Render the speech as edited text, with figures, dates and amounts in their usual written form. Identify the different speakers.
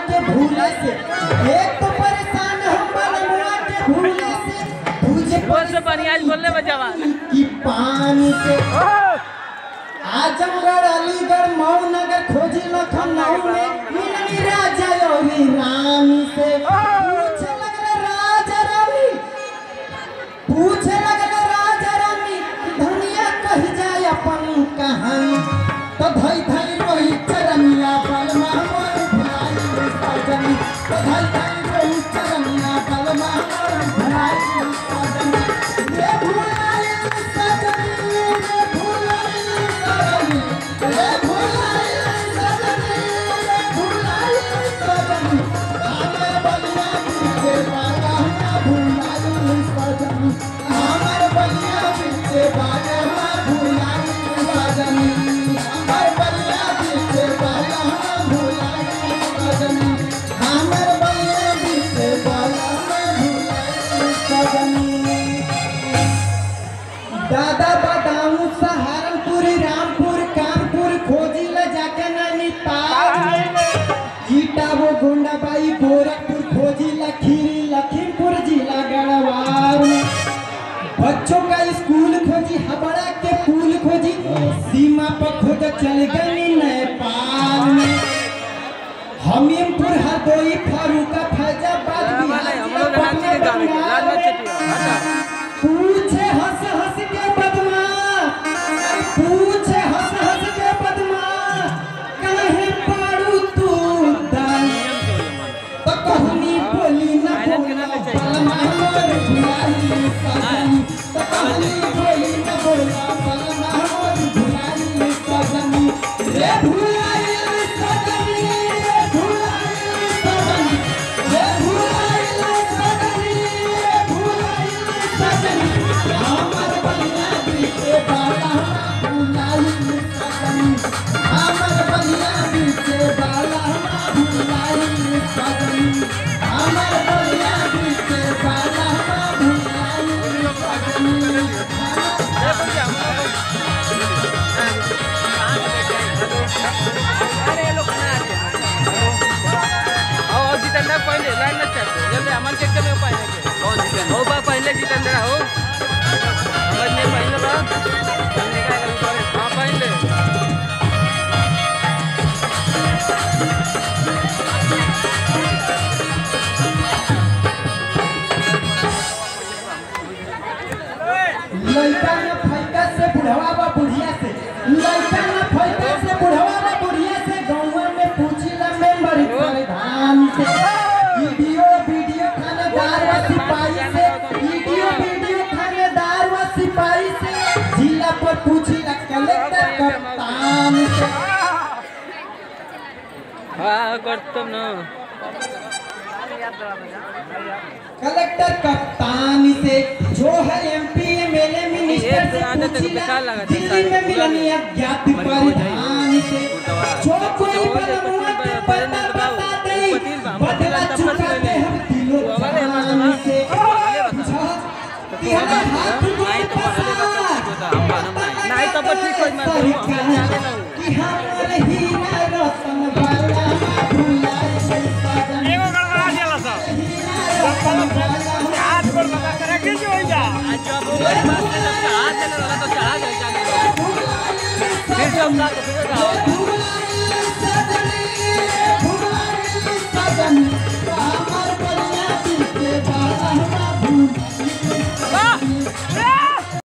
Speaker 1: के भूले से, एक तो परेशान हम बलमुआ के भूले से, तुझे
Speaker 2: से बनियाज बोलने में जवान
Speaker 1: की पानी से। आजमगढ़ अलीगढ़ मऊ नगर खोजी लखनऊ में मिलनी राजा योगी रानी से। पूछे लगले राजा रानी, पूछे लगले राजा रानी, धनिया कही जाए अपन कहानी। तो धई धई रोही चरनिया बलमा मोर भुलाई सजनी, तो धई धई रोही चरनिया बलमा मोर भुलाई सजनी। रे भुलाई सजनी, रे भुलाई सजनी, रे भुलाई सजनी, रे भुलाई सजनी। हमर बलिया पीछे बागा भुलाई सजनी, हमर बलिया पीछे बागा भुलाई सजनी, हमर बलिया पीछे बागा भुलाई सजनी, हमर बलिया पीछे बागा भुलाई सजनी। दादा बदाऊं सहारनपुर रामपुर कानपुर खोजी ल जाके नैनीताल में। ईटा वो गोंडाबाई गोरखपुर खोजी ल खीरी लखीमपुर जिला गढ़वाल में। बच्चों का स्कूल खोजी हबड़ा के पुल खोजी, सीमा पर खोज चल गई नेपाल में। हमीमपुर हरदोई फारूका फैजाबाद पूछे हंस हंस के बदमा, पूछे हंस हंस के बदमा, कहे पारू तू दान। तो कहनी बोली न बोला बलमा मोर भुलाई सजनी, तो कहनी बोली न बोला बलमा मोर भुलाई सजनी। रे भुलाई सजनी, रे भुलाई सजनी, रे भुलाई सजनी, रे भुलाई सजनी। हमर बलिया पीछे बाला भुलाई सजनी, हमर बलिया पीछे बाला भुलाई सजनी, हमर बलिया पीछे बाला भुलाई सजनी।
Speaker 2: पहले लाइन में चलते जल्दी अमन चेक करने उपाय है हो बा पहले जितेंद्र हो अमन ने पहले बा हमने क्या कर हां पहले
Speaker 1: लइका न फैका से बुढ़वा बा बुढ़िया से, लइका न फैका से बुढ़वा बा बुढ़िया से। गांव में पूछिला मेंबर प्रधान से, वीडियो थानेदार व सिपाही से, वीडियो थानेदार व सिपाही से। जिला पर पूछिला कलेक्टर कप्तान से।
Speaker 2: हां करतम ना
Speaker 1: कलेक्टर कप्तान से। जो है एमपी एमएलए मिनिस्टर से पूछिला दिल्ली में मिलनी अज्ञात परिधान से। जो कोई बलमुआ के पता बता दे, बदला चुकाते हम दिलों जान से। कि हमें हाथ नहीं
Speaker 2: तो ठीक हो
Speaker 1: कि हमारे हीरा रतन वाला भुलाई सजनी,
Speaker 3: एगो गड़बड़ा दिया सा हाथ पर लगा करे के जो हो जा
Speaker 2: जब हाथ देने लगा तो चढ़ा गया फिर से हम ना तो